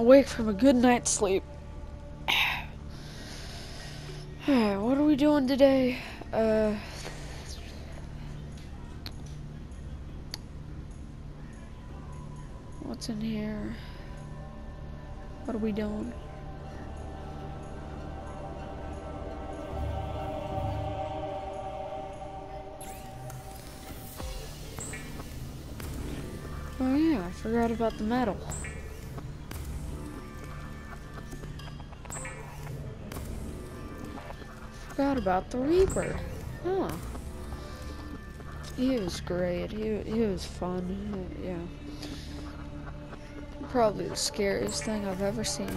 awake from a good night's sleep. What are we doing today? What's in here? What are we doing? Oh yeah, I forgot about the metal. Forgot about the Reaper. Huh. He was great. He was fun. Yeah. Probably the scariest thing I've ever seen.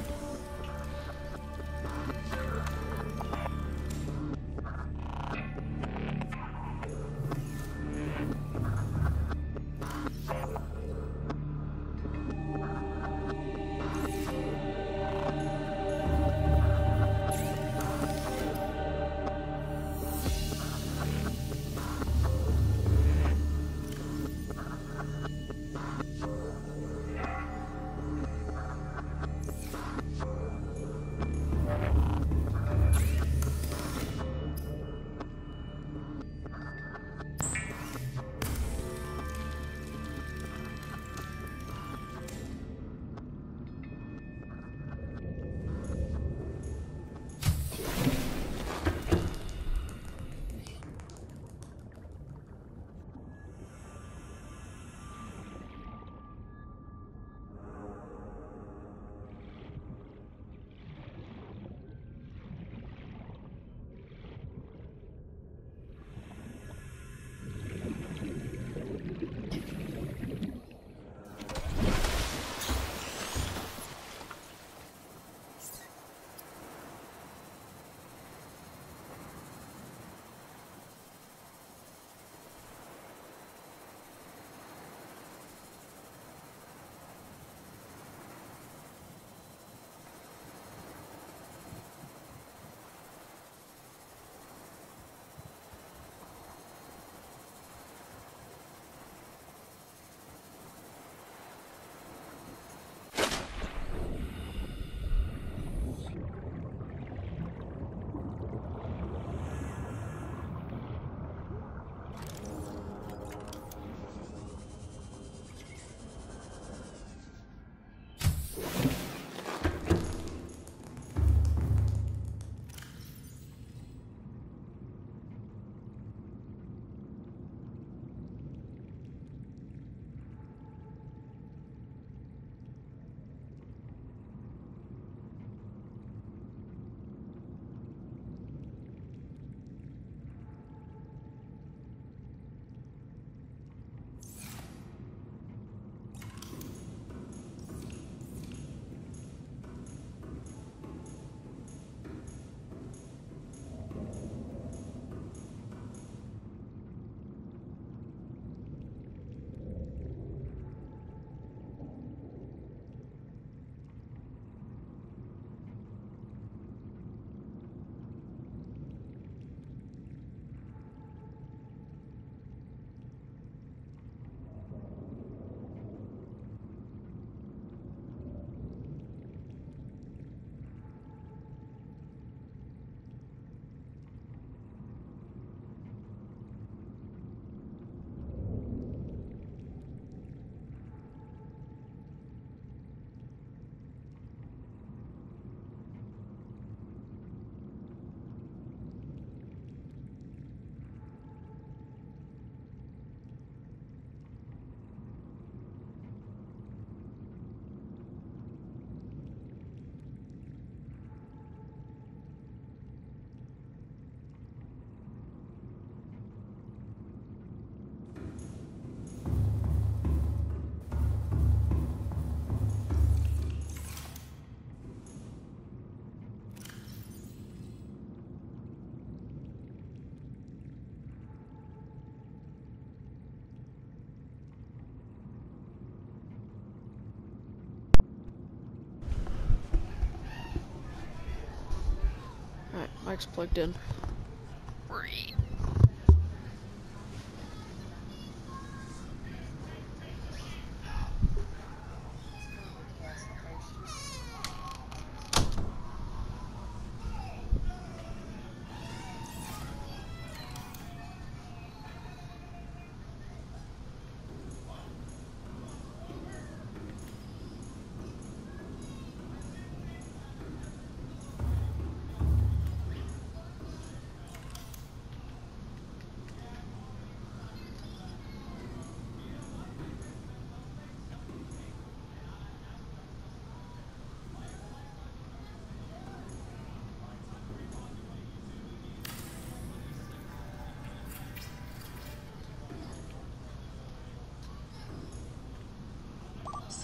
Alright, mic's plugged in.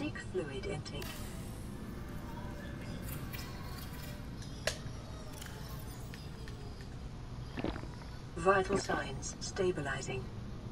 Peak fluid intake. Vital signs stabilizing.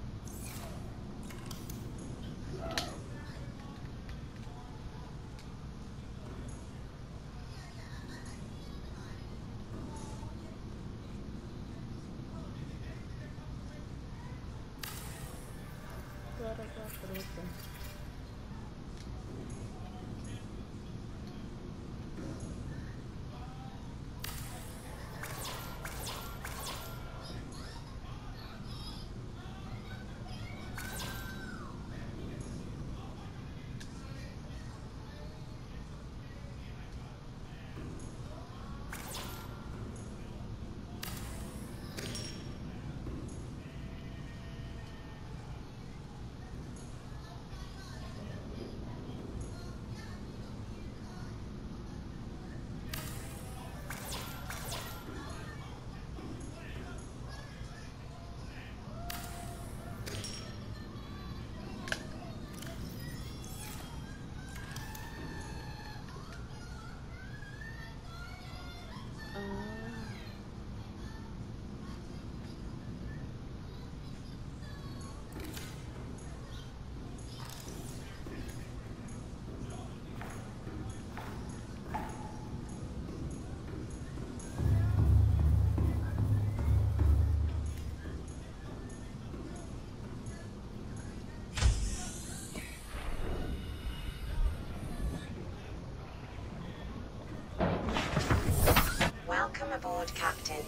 Welcome aboard, Captain.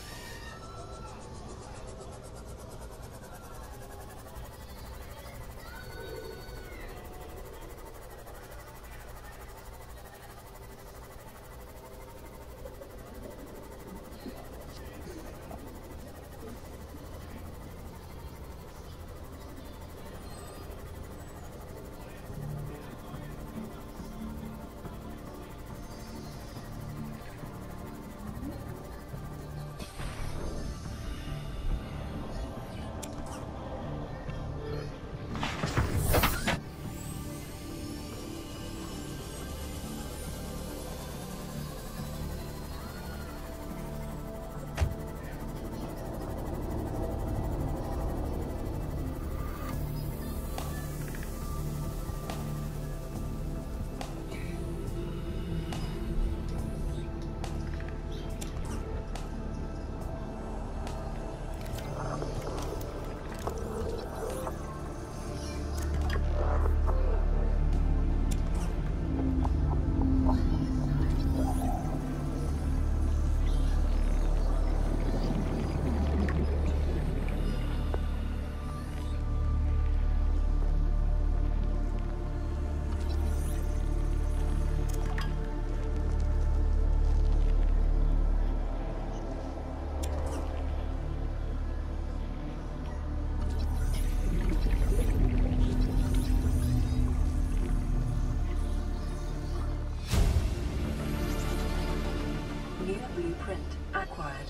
Blueprint acquired.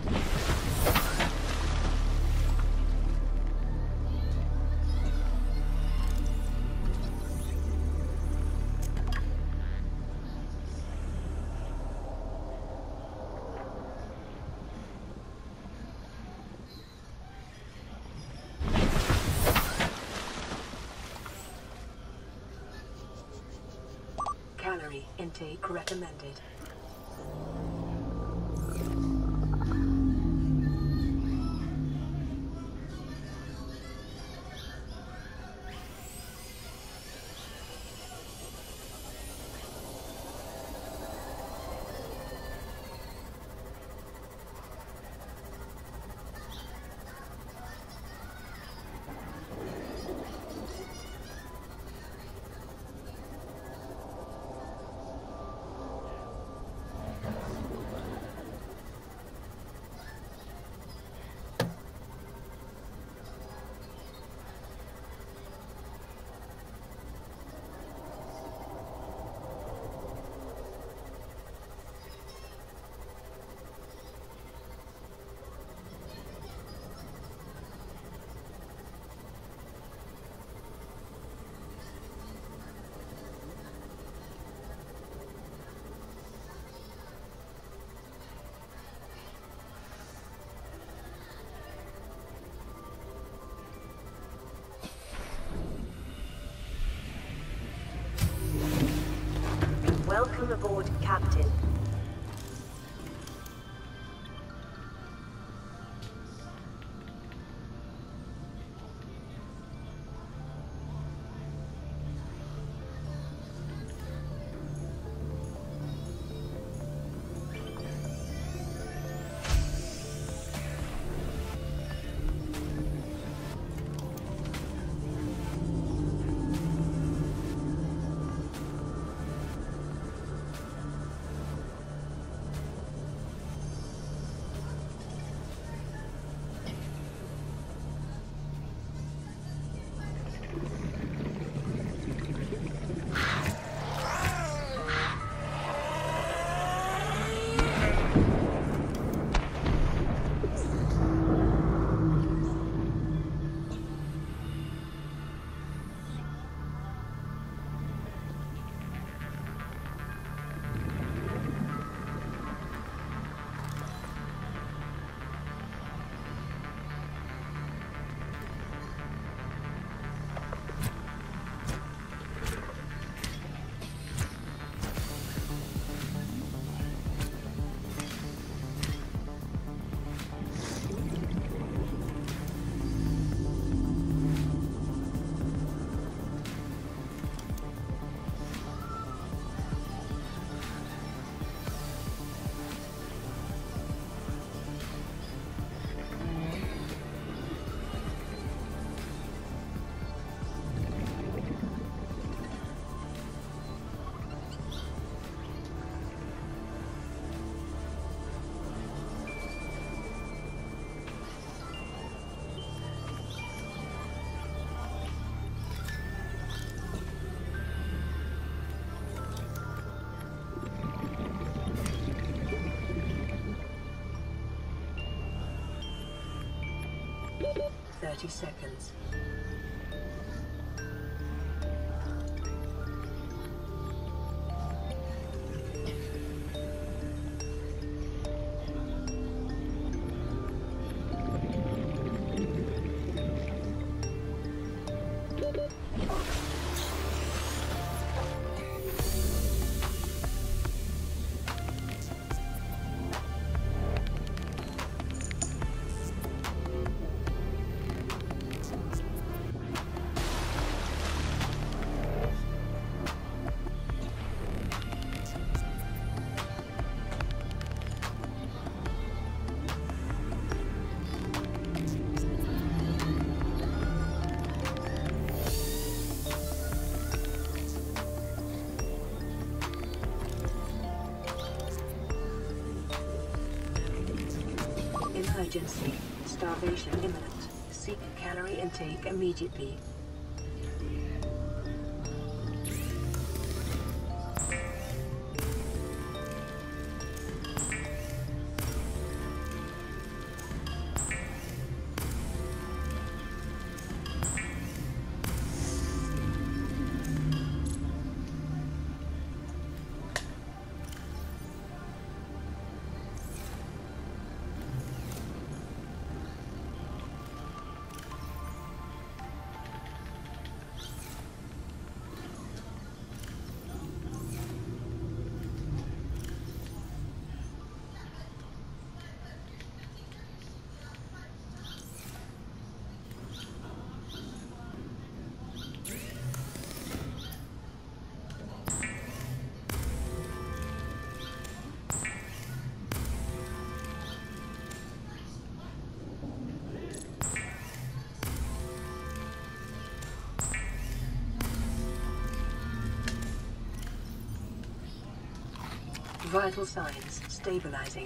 Calorie intake recommended. Welcome aboard, Captain. Thirty seconds. Emergency. Starvation imminent. Seek calorie intake immediately. Vital signs stabilizing.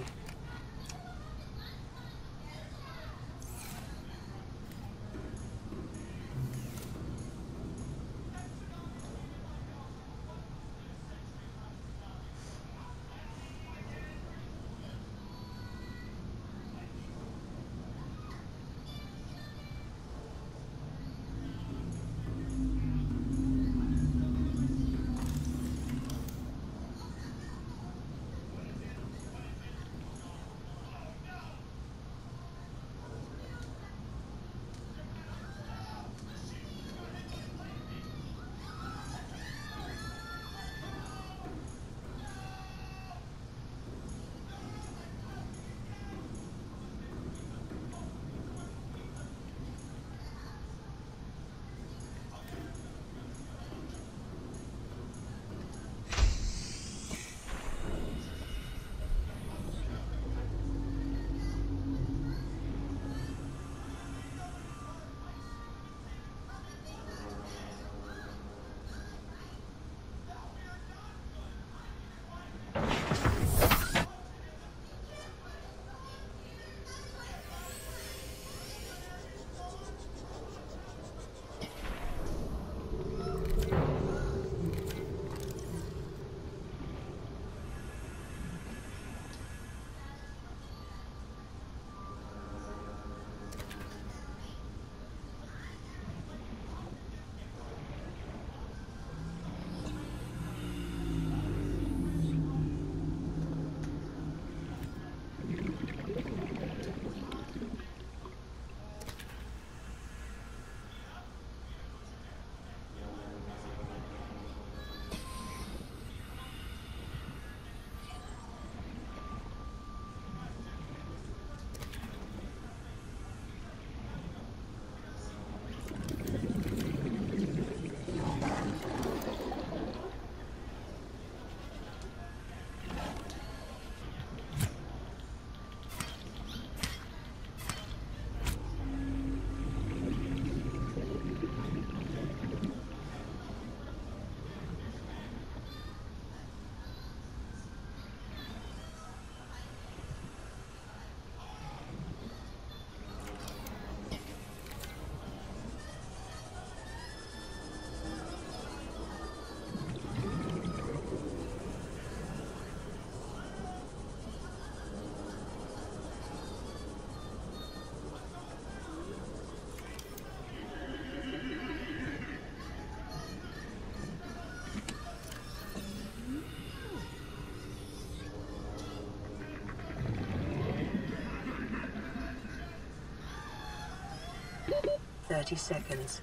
30 seconds.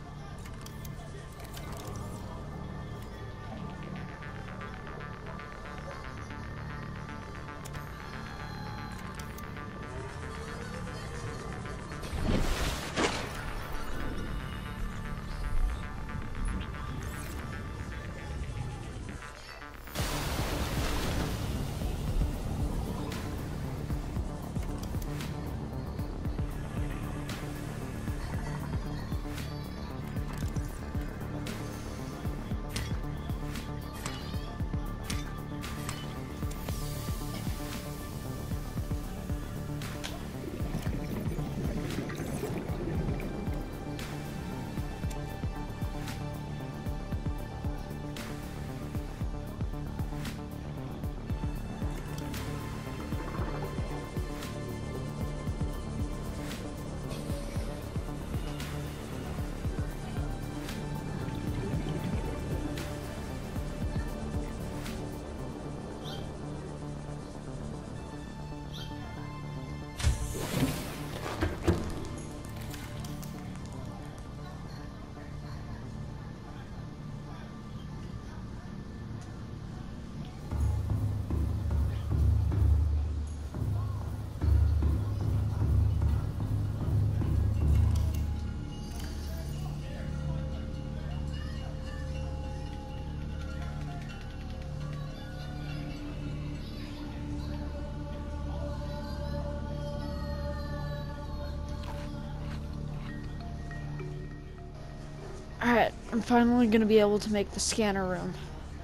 Alright, I'm finally gonna be able to make the scanner room.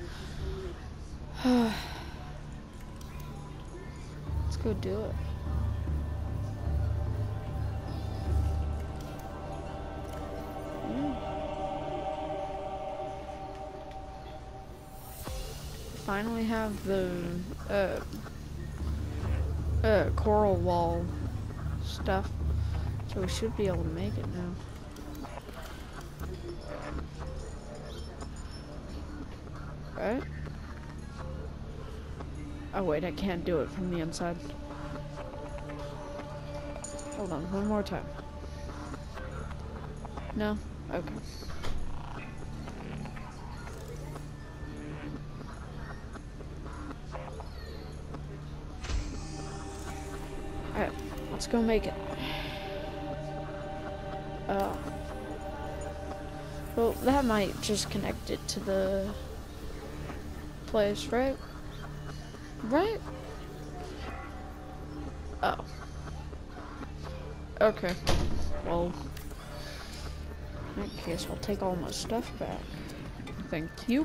Let's go do it. Finally have the coral wall stuff, so we should be able to make it now. Right? Oh wait, I can't do it from the inside. Hold on, one more time. No? Okay. Alright, let's go make it. Well, that might just connect it to the place, right? Right? Oh. Okay. Well, in that case, I'll take all my stuff back. Thank you.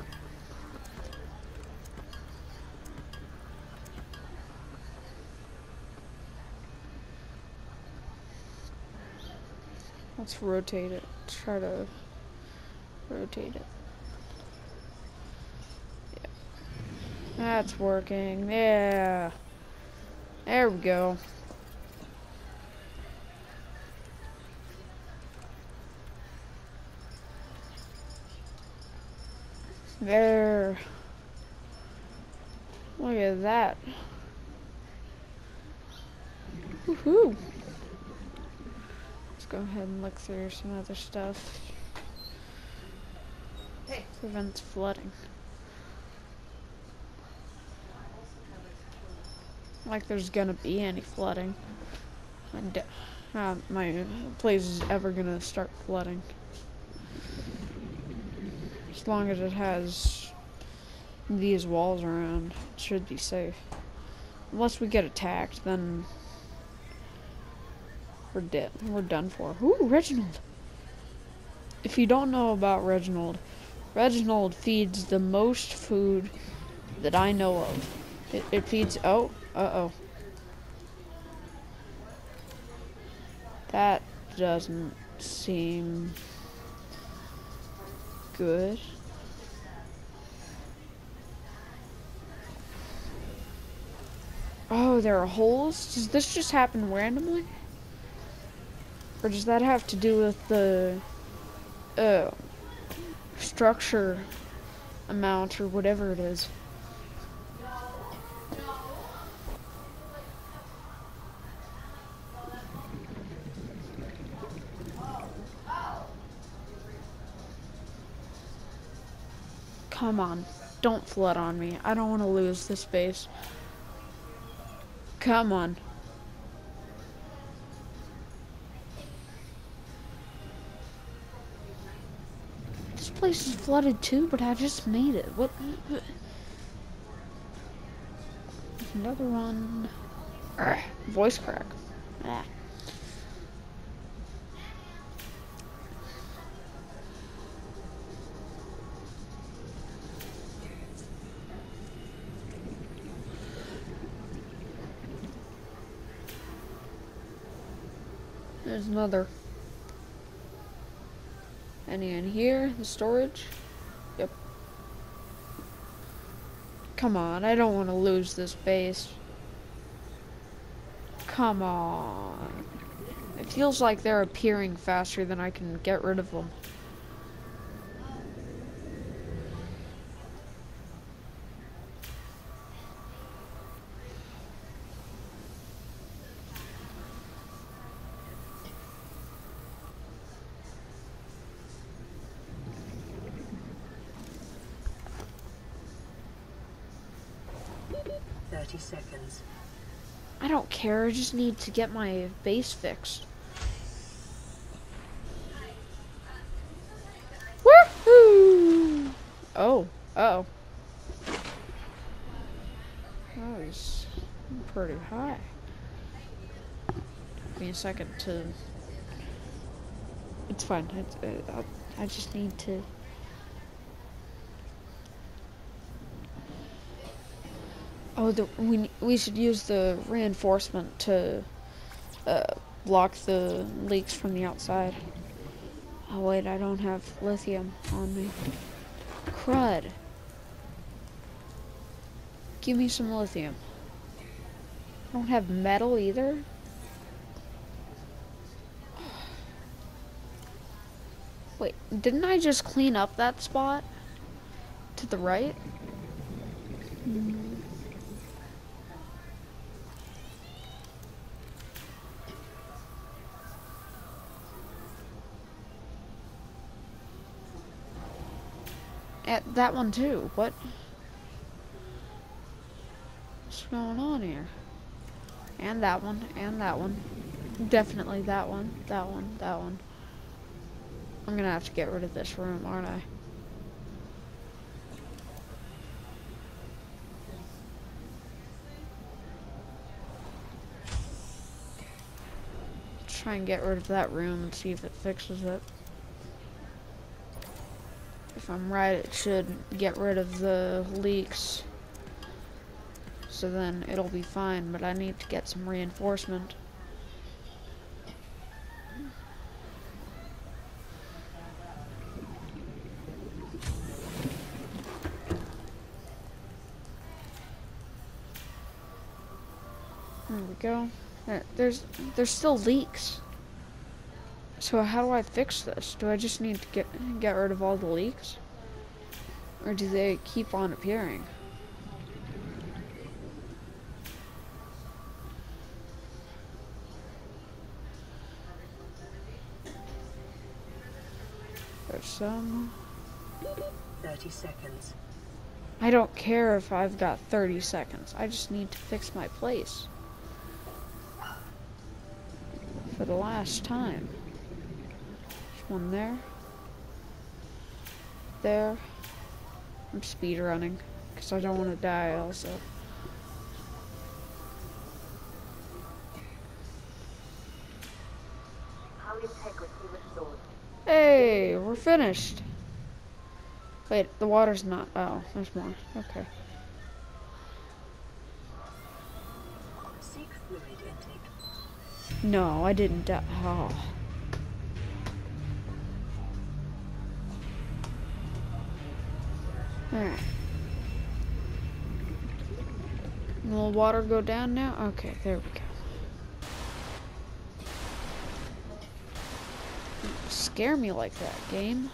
Let's rotate it. Try to rotate it. Yeah. That's working. Yeah. There we go. There. Look at that. Woohoo. Let's go ahead and look through some other stuff. Hey. Prevents flooding. Like there's gonna be any flooding. My place is ever gonna start flooding. As long as it has these walls around, it should be safe. Unless we get attacked, then we're dead. We're done for. Ooh, Reginald! If you don't know about Reginald, Reginald feeds the most food that I know of. It feeds... Oh, uh-oh. That doesn't seem good. Oh, there are holes? Does this just happen randomly? Or does that have to do with the structure amount or whatever it is? Come on. Don't flood on me. I don't want to lose this base. Come on. This place is flooded too, but I just made it. What? Another one. Urgh, voice crack. Ah. There's another. Any in here? The storage? Yep. Come on, I don't want to lose this base. Come on. It feels like they're appearing faster than I can get rid of them. Seconds. I don't care, I just need to get my base fixed. Woohoo! Oh, uh-oh. That was pretty high. Give me a second to... It's fine, I just need to... Oh, we should use the reinforcement to block the leaks from the outside. Oh wait, I don't have lithium on me. Crud. Give me some lithium. I don't have metal either. Wait, didn't I just clean up that spot? To the right? At that one too. What's going on here? And that one, and that one. Definitely that one, that one, that one. I'm gonna have to get rid of this room, aren't I? Try and get rid of that room and see if it fixes it. If I'm right, it should get rid of the leaks. So then it'll be fine, but I need to get some reinforcement. There we go. There's still leaks. So how do I fix this? Do I just need to get rid of all the leaks? Or do they keep on appearing? There's some. 30 seconds. I don't care if I've got 30 seconds. I just need to fix my place. For the last time. There's one there. There. I'm speed running because I don't want to die also. Power integrity restored. Hey, we're finished. Wait, the water's not. Oh, there's more. Okay. Seek fluid intake. No, I didn't die. Oh. Alright. Will the water go down now? Okay, there we go. Don't scare me like that, game.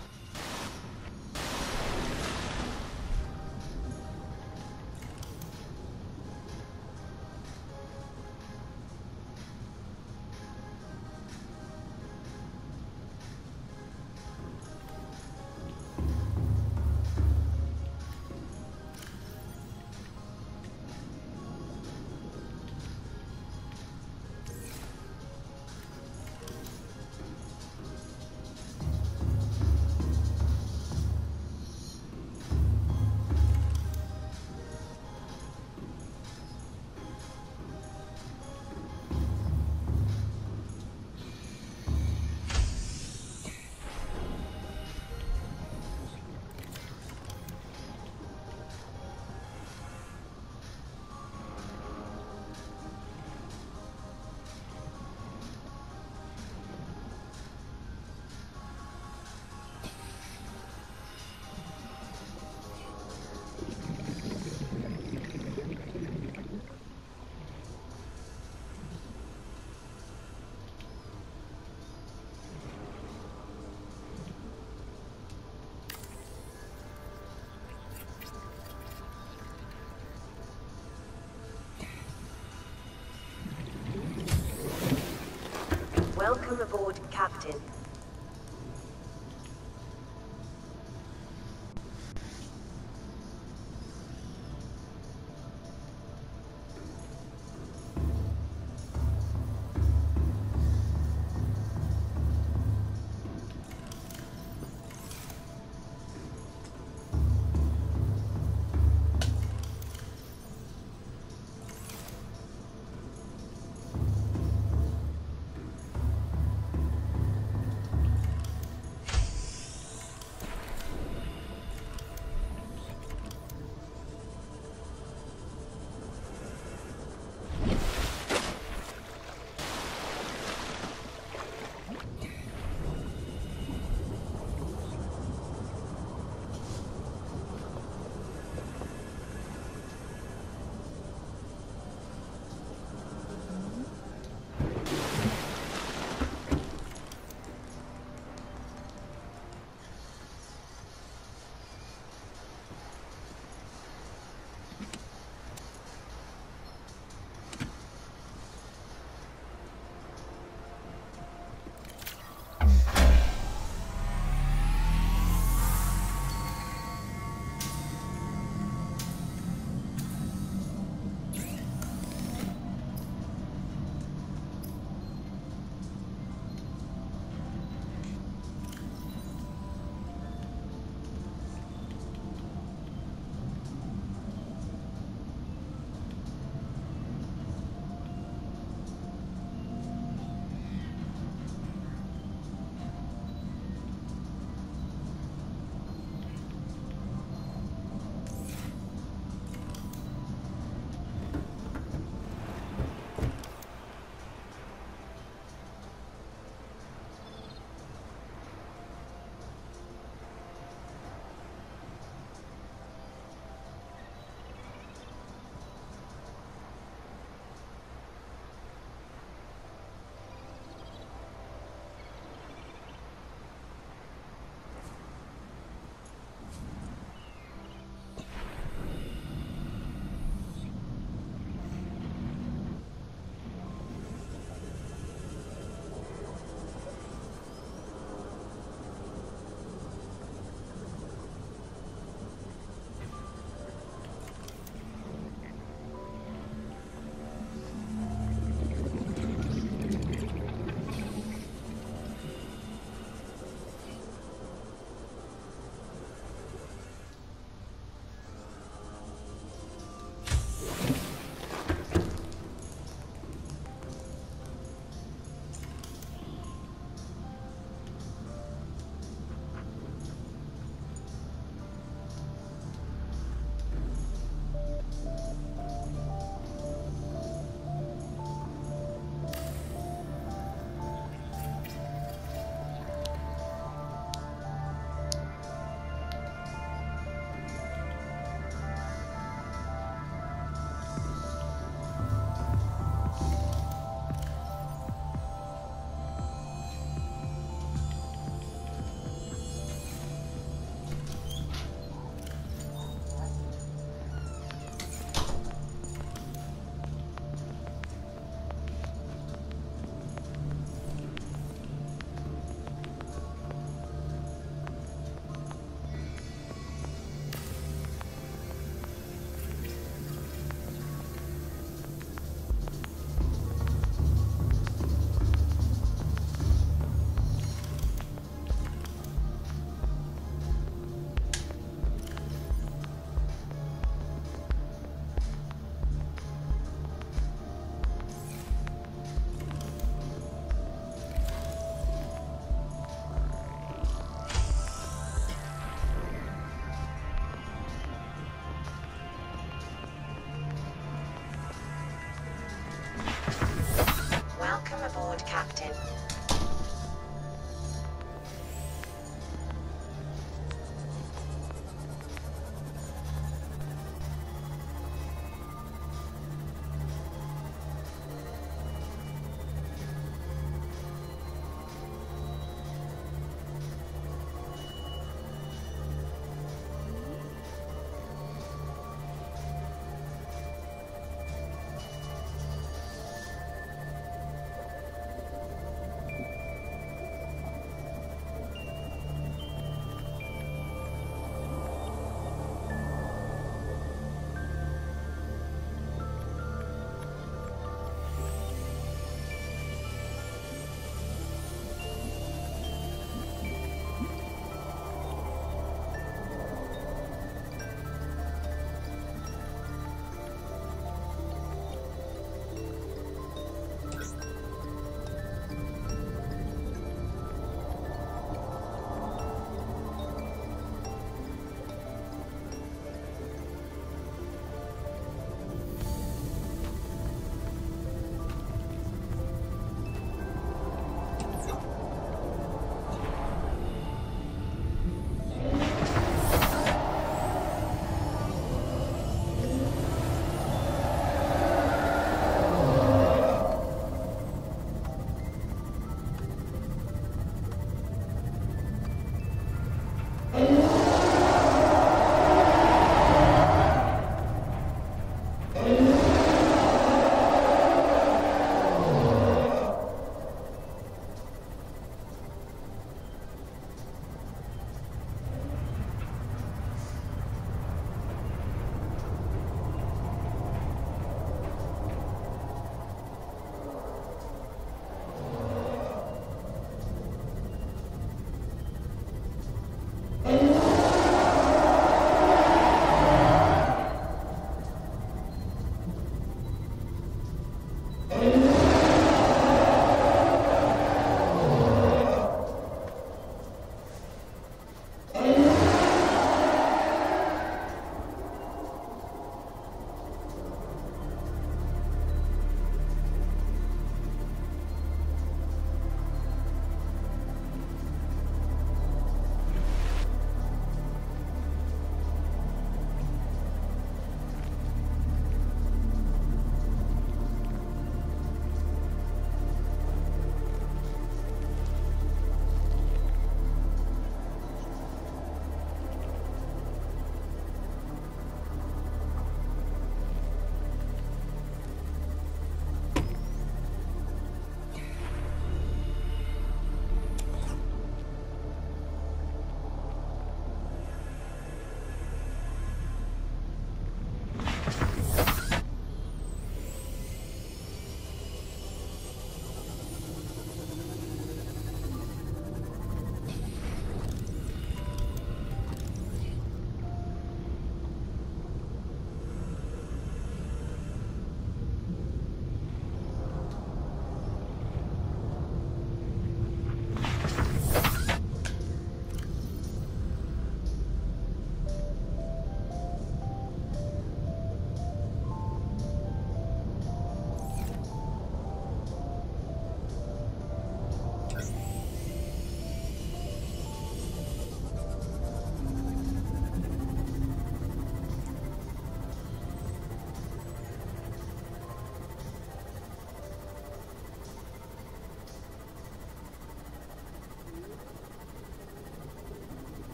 Welcome aboard, Captain.